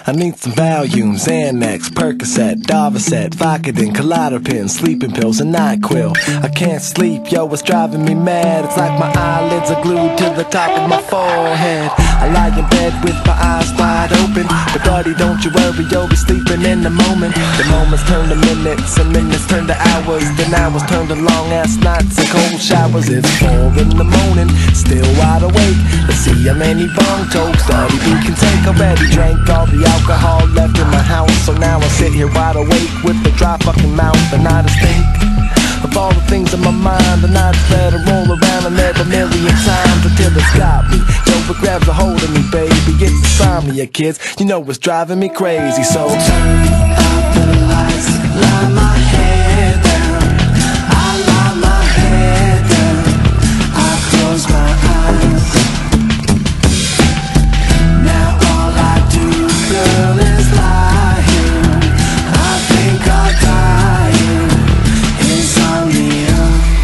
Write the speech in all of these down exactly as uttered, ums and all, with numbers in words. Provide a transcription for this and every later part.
I need some Valium, Xanax, Percocet, Darvocet, Vicodin, Clozapine, sleeping pills, and NyQuil. I can't sleep, yo, it's driving me mad. It's like my eyelids are glued to the top of my forehead. I lie in bed with my eyes wide open, but buddy, don't you worry, you'll be sleeping in the moment. The moments turn to minutes, and minutes turn to hours, then hours turn to long-ass nights and cold showers. It's four in the morning, still wide awake. Let's see how many bong tokes thirty we can take. Already drank all the alcohol left in my house, so now I sit here wide awake with a dry fucking mouth. And I just think of all the things in my mind, the nights that I roll around and live a million times until it's got me. Yo, it grabs a hold of me, baby. It's insomnia, kids. You know it's driving me crazy. So turn out the lights, lie my head down. I lie my head down. I close my eyes. Now all I do, girl, is lie here. I think I'll die here. Insomnia.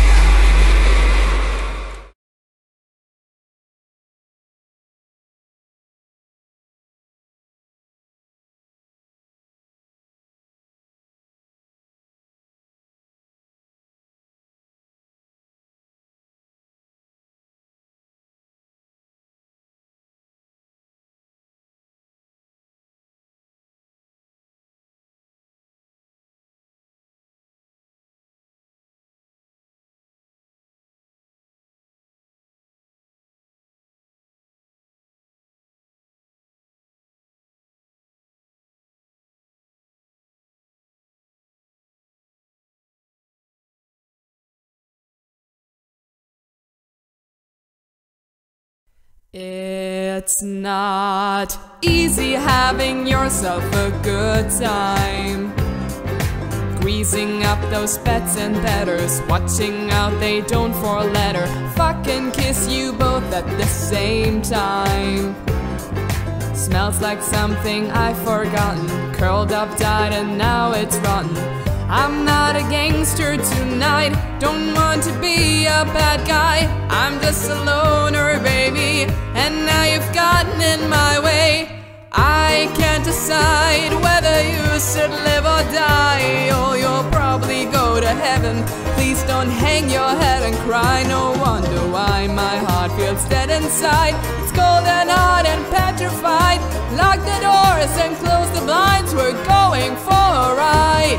It's not easy having yourself a good time, greasing up those beds and betters, watching out they don't four-letter fuck and kiss you both at the same time. Smells like something I've forgotten, curled up, died, and now it's rotten. I'm not a gangster tonight, don't want to be a bad guy. I'm just a loner, baby, and now you've gotten in my way. I can't decide whether you should live or die, or you'll probably go to heaven. Please don't hang your head and cry, no wonder why my heart feels dead inside. It's cold and hot and petrified. Lock the doors and close the blinds, we're going for a ride.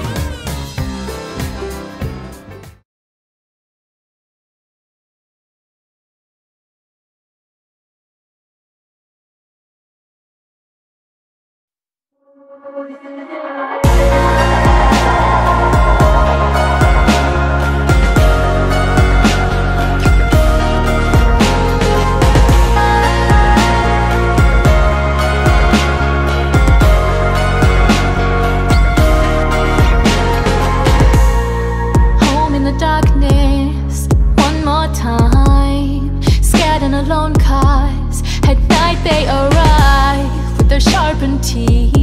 Home in the darkness, one more time. Scared and alone, cause at night they arrive with their sharpened teeth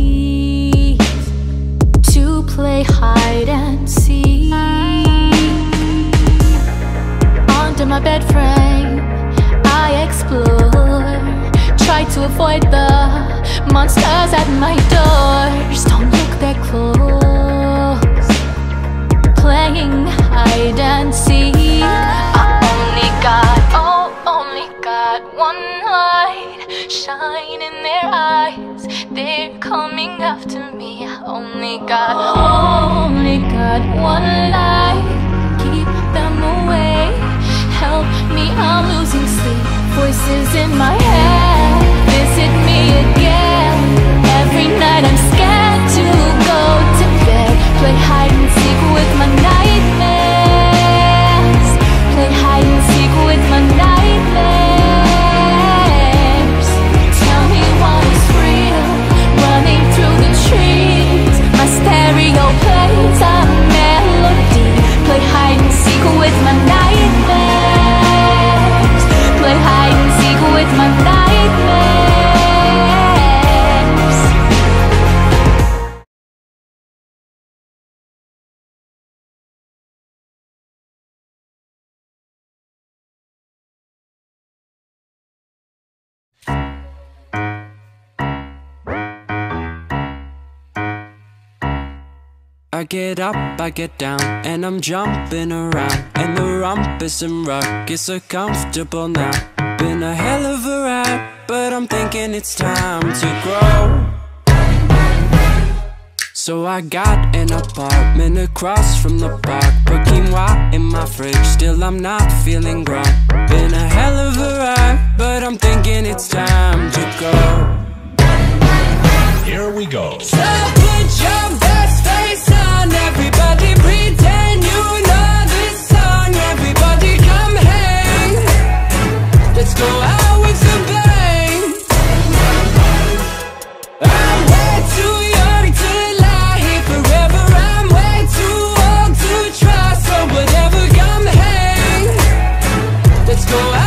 to play hide and seek. Under my bed frame I explore, try to avoid the monsters at my doors. Don't look that close, playing hide and seek. I only got, oh, only got one light shine in their eyes. They're coming after me. I only got, only got one light. Keep them away. Help me, I'm losing sleep. Voices in my head visit me again. Every night I'm scared to go to bed. Play hide and seek with my nightmares. Play hide and seek with my nightmares. Tell me what is real, running through the trees. My stereo plays a melody. Play hide and seek with my nightmares. Play hide and seek with my nightmares. I get up, I get down, and I'm jumping around. And the rumpus and ruckus are comfortable now. Been a hell of a ride, but I'm thinking it's time to grow. So I got an apartment across from the park. Put quinoa in my fridge, still I'm not feeling grown. Been a hell of a ride, but I'm thinking it's time to go. Here we go. So put your best face on, everybody pretend you know this song. Everybody come hang, let's go out with a bang. I'm way too young to lie here forever, I'm way too old to try. So whatever, come hang, let's go out.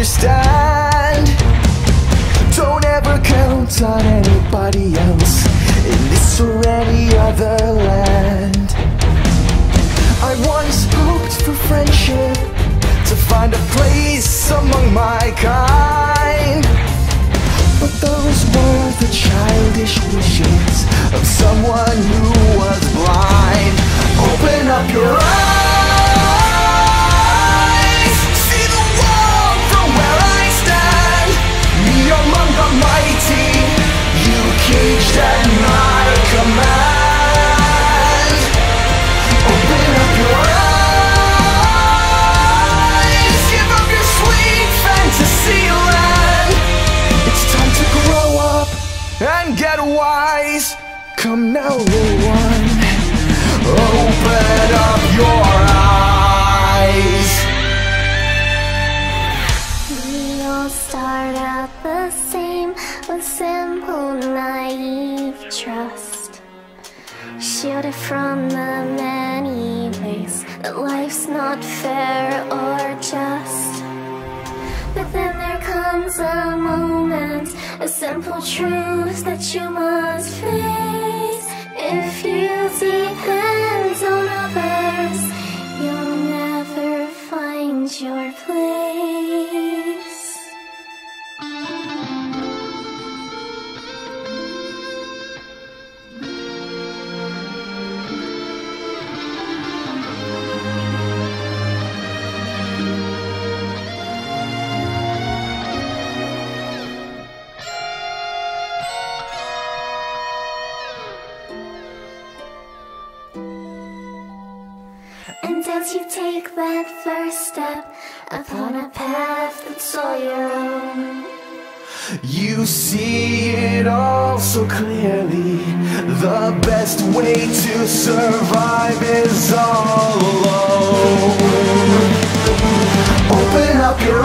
understand. Don't ever count on anybody else in this or any other land. I once hoped for friendship, to find a place among my kind, but those were the childish wishes of someone who was blind. Open up your eyes, see the world from where I stand. Me among the mighty, you caged at my command. Open up your eyes, give up your sweet fantasy land. It's time to grow up and get wise. Come now, little one, open up your eyes. We all start out the same, with simple, naive trust, shielded from the many ways that life's not fair or just. But then there comes a moment, a simple truth that you must face. If you depend on others, you'll never find your place. And as you take that first step upon a path that's all your own, you see it all so clearly. The best way to survive is all alone. Open up your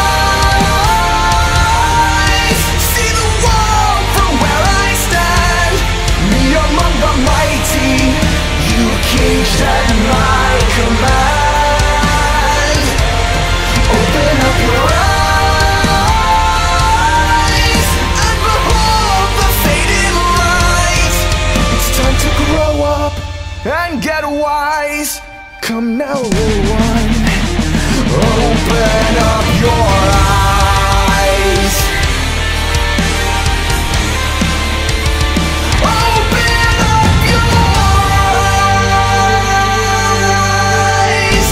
eyes, see the world from where I stand. Me among the mighty, you caged at my command. Open up your eyes and behold the fading light. It's time to grow up and get wise. Come now, little one, open up your eyes. Open up your eyes.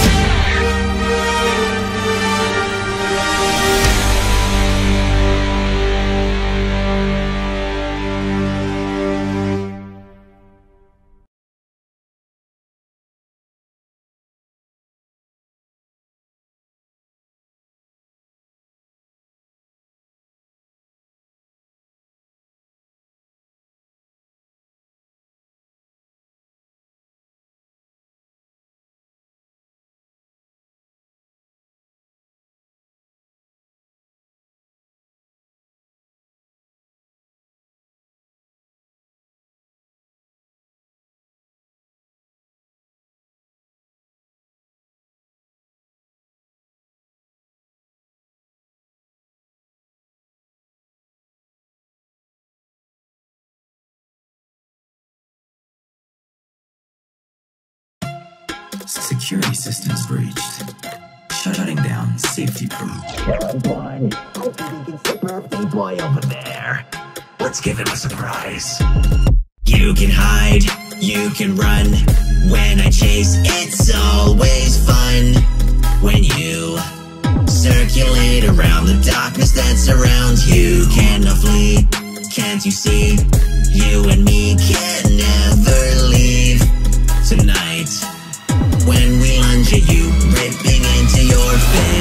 Security systems breached. Shutting down safety proof. Caroline, hopefully we can see birthday boy over there. Let's give him a surprise. You can hide, you can run. When I chase, it's always fun. When you circulate around the darkness that surrounds you, cannot flee, can't you see? You and me can never leave. Tonight, when we lunge at you, ripping into your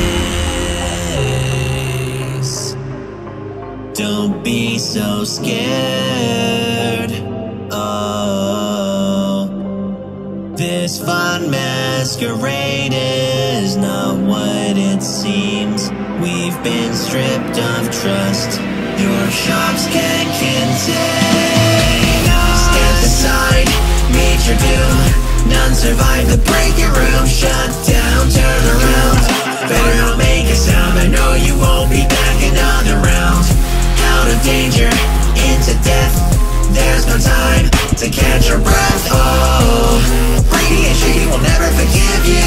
face. Don't be so scared. Oh, this fun masquerade is not what it seems. We've been stripped of trust. Your shops can't contain us. Step aside, meet your doom. None survive the break your room. Shut down, turn around. Better not make a sound, I know you won't be back another round. Out of danger, into death, there's no time to catch your breath. Oh, Brady and Shady will never forgive you.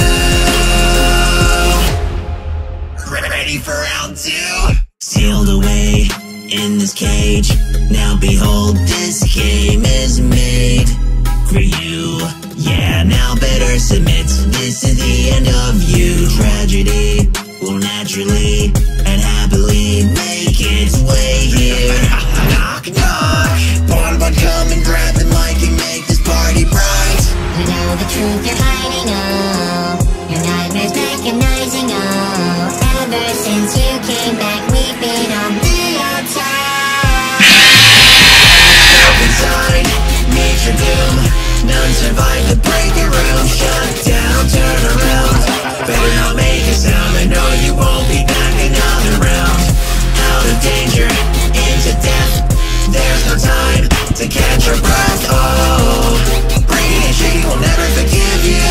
Ready for round two? Sealed away in this cage, now behold, this game is made for you. Yeah, now better submit, this is the end of you. Tragedy will naturally and happily make its way here. Knock, knock, Bonbon, come and grab the mic and make this party bright. You know the truth you're hiding, oh, your nightmares mechanizing, oh. Ever since you came back, we've been on the outside. Step inside, meet your doom. None survive the breaker room. Shut down, turn around. Better not make a sound, I know you won't be back another round. Out of danger, into death, there's no time to catch your breath. Oh, Brady and Shady will never forgive you.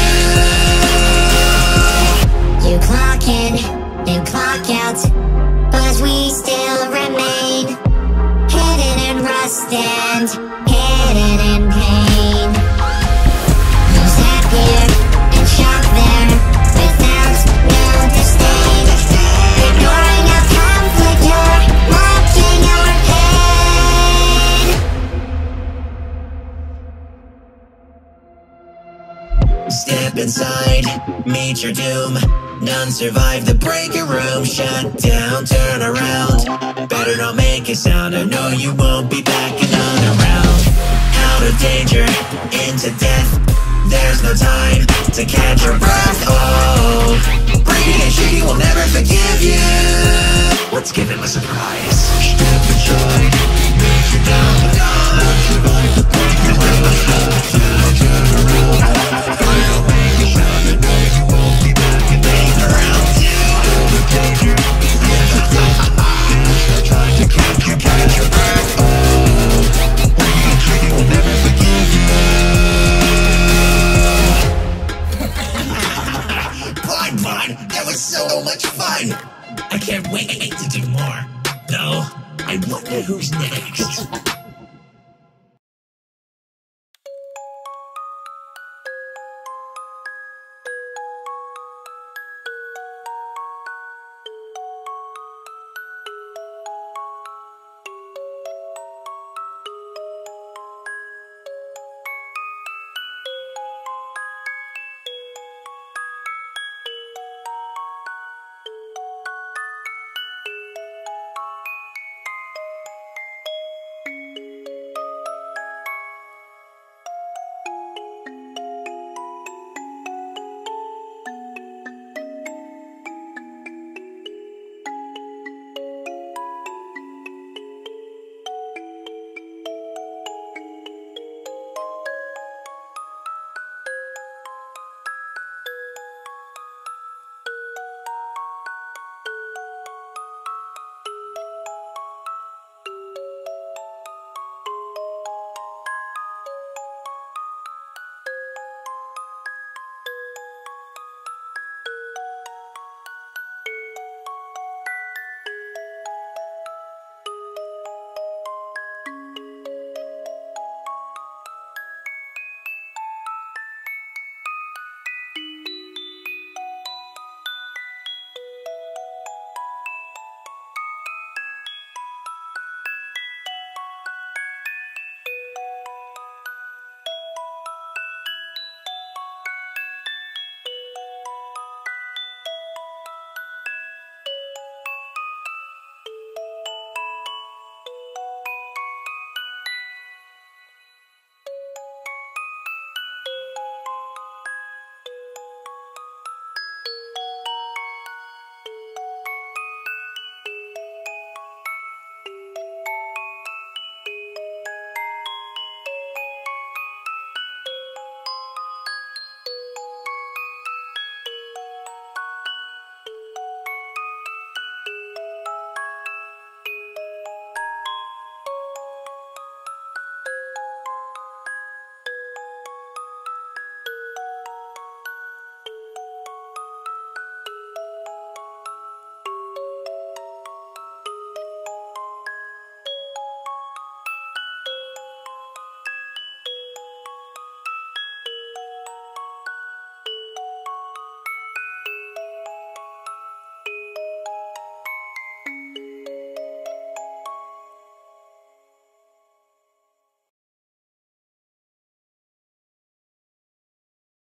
You clock in, you clock out, but we still remain hidden in rust and hidden in pain. You sat here and shot there without no disdain, ignoring our conflict, you're watching our pain. Step inside, meet your doom. None survive the breaker room. Shut down, turn around. Better not make a sound, I know you won't be back another round. Out of danger, into death, there's no time to catch your breath. Oh, Brady and Shady will never forgive you. Let's give him a surprise. Step inside, meet your doom. None survive the breaker room. Shut down, turn around. Better not make a sound, I know you won't be back another round. Out of danger, into death, there's no time to catch your catch your breath. Oh, Brady and Shady will never forgive you. Bonbon, that was so much fun. I can't wait to do more. Though, I wonder who's next.